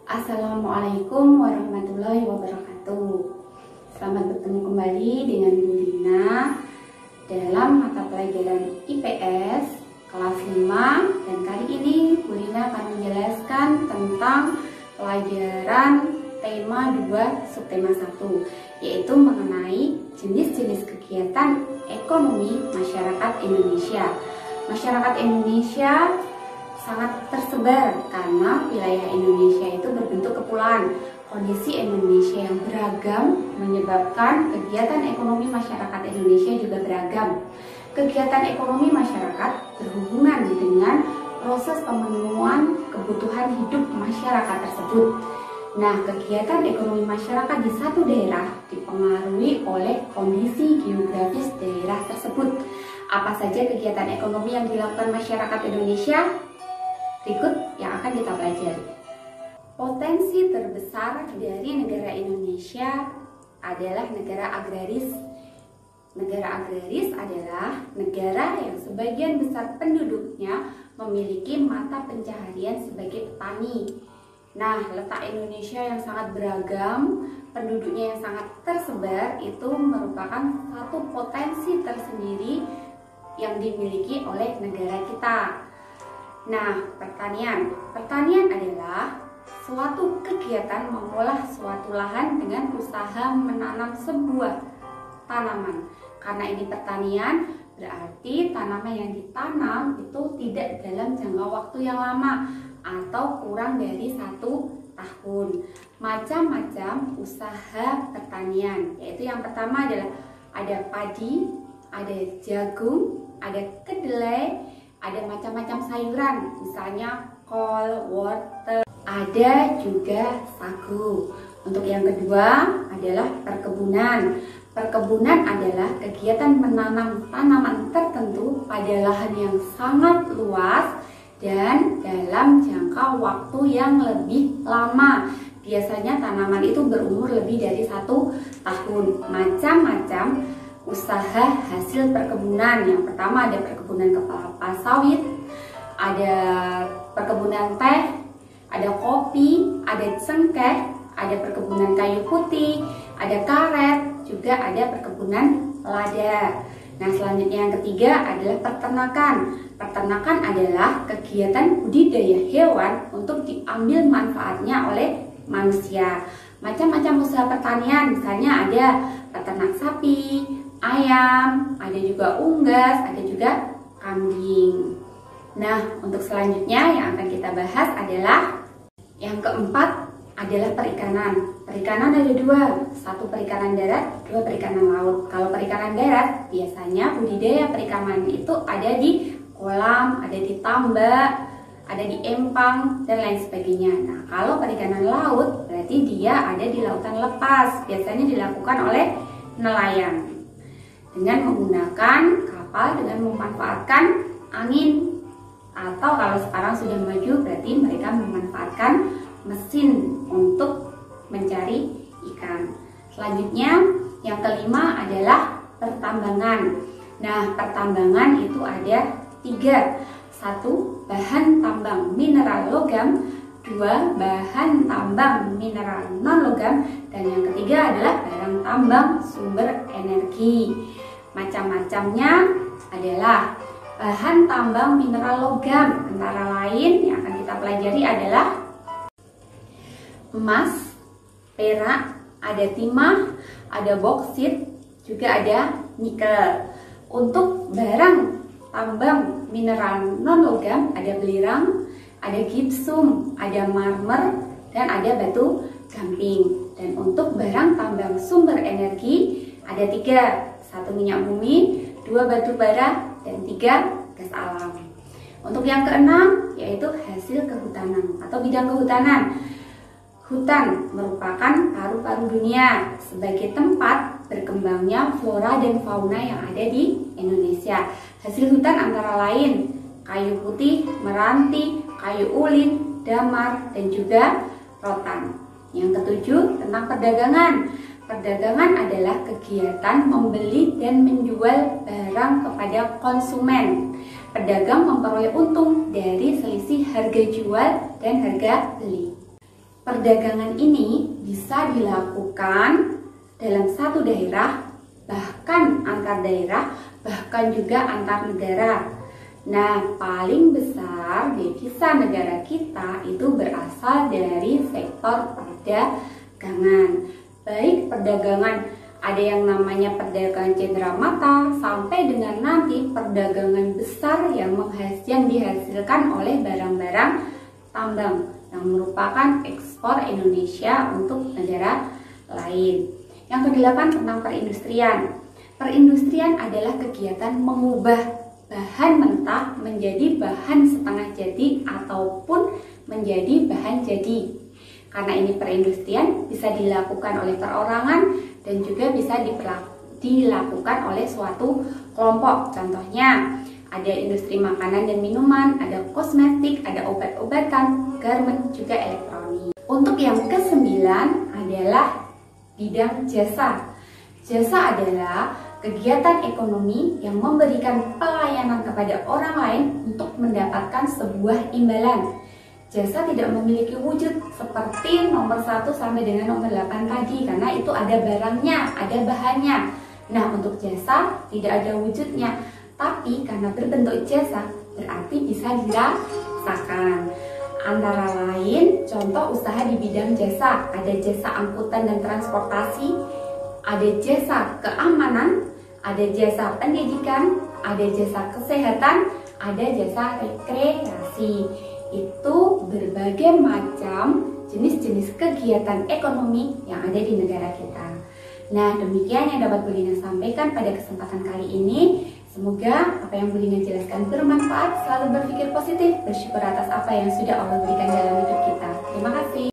Assalamualaikum warahmatullahi wabarakatuh. Selamat bertemu kembali dengan Bu Lina dalam mata pelajaran IPS kelas 5. Dan kali ini Bu Lina akan menjelaskan tentang pelajaran tema 2 subtema 1, yaitu mengenai jenis-jenis kegiatan ekonomi masyarakat Indonesia. Masyarakat Indonesia sangat tersebar karena wilayah Indonesia itu berbentuk kepulauan. Kondisi Indonesia yang beragam menyebabkan kegiatan ekonomi masyarakat Indonesia juga beragam. Kegiatan ekonomi masyarakat berhubungan dengan proses pemenuhan kebutuhan hidup masyarakat tersebut. Nah, kegiatan ekonomi masyarakat di satu daerah dipengaruhi oleh kondisi geografis daerah tersebut. Apa saja kegiatan ekonomi yang dilakukan masyarakat Indonesia? Berikut yang akan kita pelajari. Potensi terbesar dari negara Indonesia adalah negara agraris. Negara agraris adalah negara yang sebagian besar penduduknya memiliki mata pencaharian sebagai petani. Nah, letak Indonesia yang sangat beragam, penduduknya yang sangat tersebar, itu merupakan satu potensi tersendiri yang dimiliki oleh negara kita. Nah, pertanian adalah suatu kegiatan mengolah suatu lahan dengan usaha menanam sebuah tanaman. Karena ini pertanian, berarti tanaman yang ditanam itu tidak dalam jangka waktu yang lama atau kurang dari 1 tahun. Macam-macam usaha pertanian, yaitu yang pertama adalah ada padi, ada jagung, ada kedelai, ada macam-macam sayuran, misalnya kol, wortel, ada juga sagu. Untuk yang kedua adalah perkebunan. Perkebunan adalah kegiatan menanam tanaman tertentu pada lahan yang sangat luas dan dalam jangka waktu yang lebih lama. Biasanya tanaman itu berumur lebih dari 1 tahun. Macam-macam usaha hasil perkebunan. Yang pertama ada perkebunan kelapa sawit, ada perkebunan teh, ada kopi, ada cengkeh, ada perkebunan kayu putih, ada karet, juga ada perkebunan lada. Nah, selanjutnya yang ketiga adalah peternakan. Peternakan adalah kegiatan budidaya hewan untuk diambil manfaatnya oleh manusia. Macam-macam usaha pertanian, misalnya ada peternak sapi, ayam, ada juga unggas, ada juga kambing. Nah, untuk selanjutnya yang akan kita bahas adalah yang keempat adalah perikanan. Perikanan ada 2, 1 perikanan darat, 2 perikanan laut. Kalau perikanan darat, biasanya budidaya perikanan itu ada di kolam, ada di tambak, ada di empang, dan lain sebagainya. Nah, kalau perikanan laut, berarti dia ada di lautan lepas. Biasanya dilakukan oleh nelayan dengan menggunakan kapal dengan memanfaatkan angin, atau kalau sekarang sudah maju berarti mereka memanfaatkan mesin untuk mencari ikan. Selanjutnya yang kelima adalah pertambangan. Nah, pertambangan itu ada 3. 1 bahan tambang mineral logam, 2 bahan tambang mineral non logam, dan yang ketiga adalah barang tambang sumber energi. Macam-macamnya adalah bahan tambang mineral logam, antara lain yang akan kita pelajari adalah emas, perak, ada timah, ada boksit, juga ada nikel. Untuk barang tambang mineral non logam ada belirang, ada gipsum, ada marmer, dan ada batu gamping. Dan untuk barang tambang sumber energi ada 3, 1 minyak bumi, 2 batu bara, dan 3 gas alam. Untuk yang keenam yaitu hasil kehutanan atau bidang kehutanan. Hutan merupakan paru-paru dunia sebagai tempat berkembangnya flora dan fauna yang ada di Indonesia. Hasil hutan antara lain kayu putih, meranti, kayu ulin, damar, dan juga rotan. Yang ketujuh tentang perdagangan. Perdagangan adalah kegiatan membeli dan menjual barang kepada konsumen. Pedagang memperoleh untung dari selisih harga jual dan harga beli. perdagangan ini bisa dilakukan dalam satu daerah, bahkan antar daerah, bahkan juga antar negara. Nah, paling besar devisa negara kita itu berasal dari sektor perdagangan. Baik perdagangan, ada yang namanya perdagangan cenderamata, sampai dengan nanti perdagangan besar yang dihasilkan oleh barang-barang tambang yang merupakan ekspor Indonesia untuk negara lain. Yang kedelapan tentang perindustrian. Perindustrian adalah kegiatan mengubah bahan mentah menjadi bahan setengah jadi ataupun menjadi bahan jadi. Karena ini perindustrian bisa dilakukan oleh perorangan dan juga bisa dilakukan oleh suatu kelompok. Contohnya ada industri makanan dan minuman, ada kosmetik, ada obat-obatan, garment, juga elektronik. Untuk yang kesembilan adalah bidang jasa. Jasa adalah kegiatan ekonomi yang memberikan pelayanan kepada orang lain untuk mendapatkan sebuah imbalan. Jasa tidak memiliki wujud seperti nomor 1 sampai dengan nomor 8 tadi, karena itu ada barangnya, ada bahannya. Nah, untuk jasa tidak ada wujudnya, tapi karena berbentuk jasa berarti bisa dirasakan. Antara lain, contoh usaha di bidang jasa, ada jasa angkutan dan transportasi, ada jasa keamanan, ada jasa pendidikan, ada jasa kesehatan, ada jasa rekreasi. Itu berbagai macam jenis-jenis kegiatan ekonomi yang ada di negara kita. Nah, demikian yang dapat Bu Lina sampaikan pada kesempatan kali ini. Semoga apa yang Bu Lina jelaskan bermanfaat, selalu berpikir positif, bersyukur atas apa yang sudah Allah berikan dalam hidup kita. Terima kasih.